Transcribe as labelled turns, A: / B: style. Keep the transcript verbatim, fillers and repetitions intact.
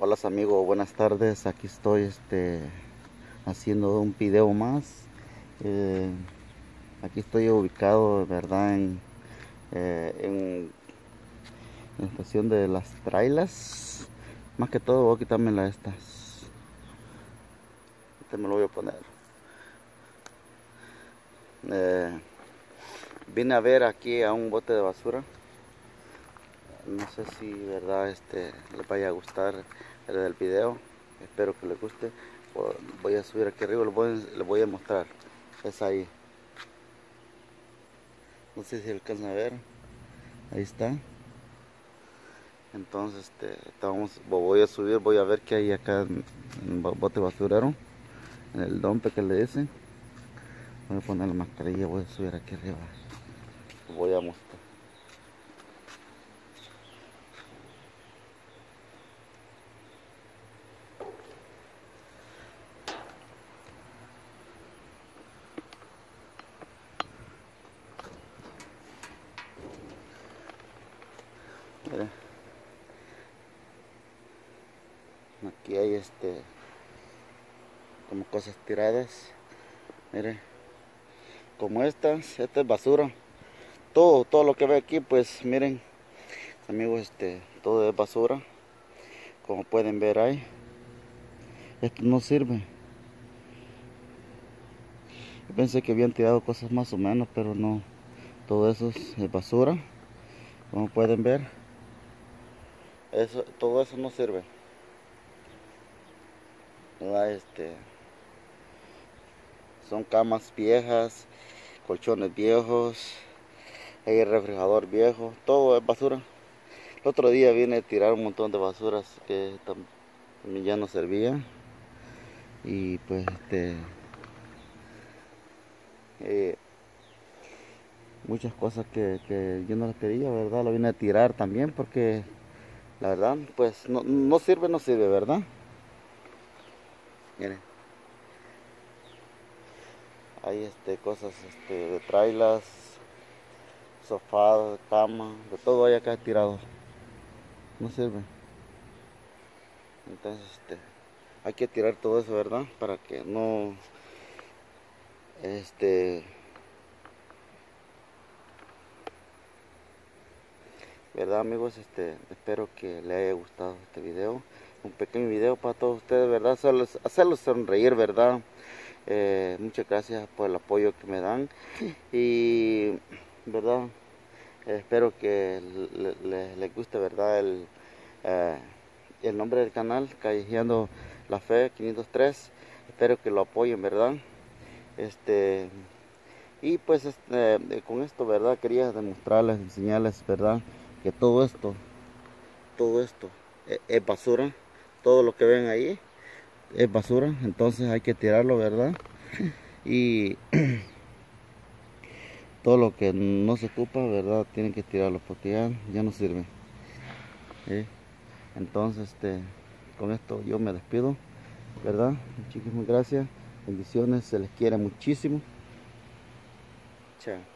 A: Hola amigos, buenas tardes. Aquí estoy este, haciendo un video más. Eh, aquí estoy ubicado, ¿verdad? En, eh, en, en la estación de las trailas. Más que todo voy a quitarme la estas. Este me lo voy a poner. Eh, vine a ver aquí a un bote de basura. No sé si, ¿verdad? Este, les vaya a gustar el del video. Espero que les guste. Voy a subir aquí arriba, les voy, les voy a mostrar. Es ahí. No sé si alcanzan a ver. Ahí está. Entonces, este, estamos, voy a subir, voy a ver qué hay acá en, en el bote basurero. En el dumpe que le dicen. Voy a poner la mascarilla, voy a subir aquí arriba. Voy a mostrar. Miren. Aquí hay este como cosas tiradas. Miren. Como estas, esta es basura. Todo, todo lo que ve aquí, pues miren, amigos, este, todo es basura. Como pueden ver ahí. Esto no sirve. Yo pensé que habían tirado cosas más o menos, pero no. Todo eso es basura. Como pueden ver. Eso, todo eso no sirve. ¿Verdad? Este, son camas viejas, colchones viejos, hay refrigerador viejo, todo es basura. El otro día vine a tirar un montón de basuras que también ya no servía. Y pues este eh, muchas cosas que, que yo no las quería, ¿verdad? Lo vine a tirar también porque la verdad pues no, no sirve, no sirve, ¿verdad? Miren, hay este, cosas este, de trailas, sofá, cama, de todo hay acá tirado. No sirve. Entonces este, hay que tirar todo eso, ¿verdad? Para que no este verdad amigos, este espero que les haya gustado este video, un pequeño video para todos ustedes, verdad, hacerlos, hacerlos sonreír, verdad. Eh, muchas gracias por el apoyo que me dan y verdad, eh, espero que les le, le guste, verdad, el, eh, el nombre del canal, Callejeando la Fe quinientos tres. Espero que lo apoyen, verdad. Este y pues este, eh, con esto, verdad, quería demostrarles, enseñarles, verdad, que todo esto, todo esto es, es basura. Todo lo que ven ahí es basura, entonces hay que tirarlo, verdad. Y todo lo que no se ocupa, verdad, tienen que tirarlo porque ya, ya no sirve. ¿Sí? Entonces, este, con esto yo me despido, verdad. Muchísimas gracias, bendiciones, se les quiere muchísimo. Chao.